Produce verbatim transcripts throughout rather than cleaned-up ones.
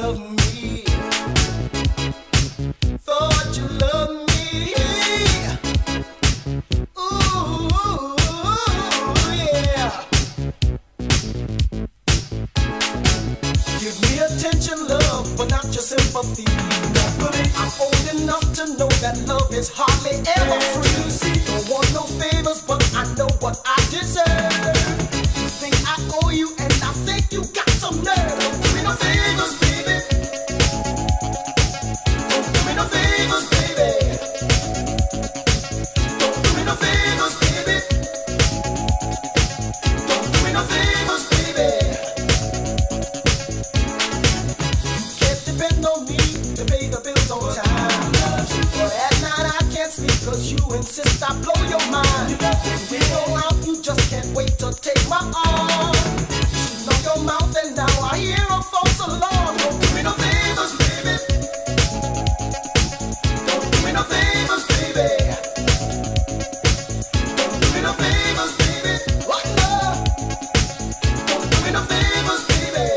of me. Thought you loved me. Ooh, yeah. Give me attention, love, but not your sympathy. I'm old enough to know that love is hardly ever free. Don't want no favors, but I know what I deserve. You think I owe you, and I think you got some nerve. Don't do me no favors, baby. Don't do me no favors, baby. Don't do me no favors, baby. Don't do me no favors, baby. You can't depend on me to pay the bills on time. But at night I can't sleep cause you insist I blow your mind. When we go out you just can't wait to take my arm. Shooting on your mouth and now I hear a false alarm. Don't do me no favors, baby. Don't do me no favors, baby. Don't do me no favors, baby. What love? Don't do me no favors, baby.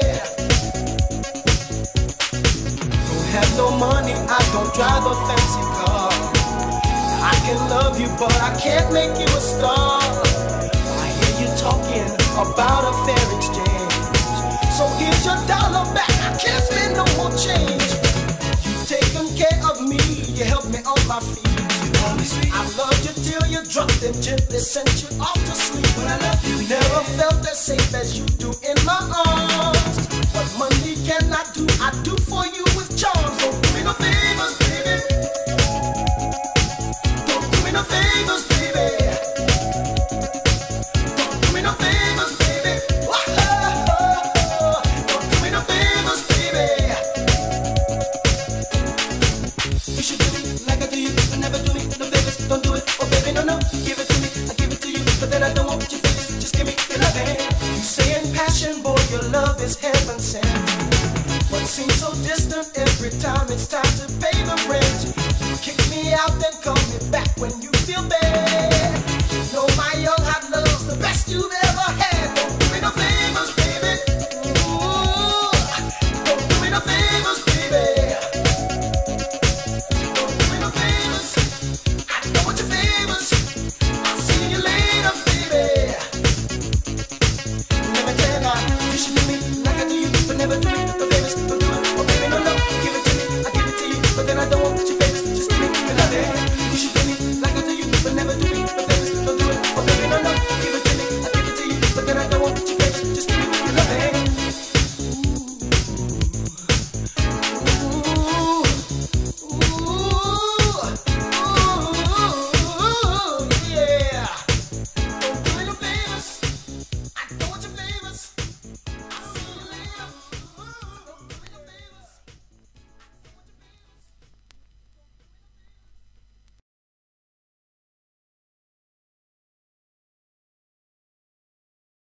Don't have no money, I don't drive a fancy car. I can love you, but I can't make you a star. I hear you talking about a fair exchange. So here's your dollar back, I can't spend no more change. You've taken care of me, you helped me on my feet. I loved you till you dropped and gently sent you off to sleep. But I love you, never felt as safe as you do in my arms. What money cannot do, I do for you with charms. Don't do me no favors, baby. Don't do me no favors, baby. Don't do me no favors, baby. Whoa, don't do me no favors, baby. You should do me like I do you, but never do me no favors. Don't do it, oh baby, no, no. Give it to me, I give it to you, but then I don't want your favors. Just give me your loving. You say in passion, boy, your love is hell.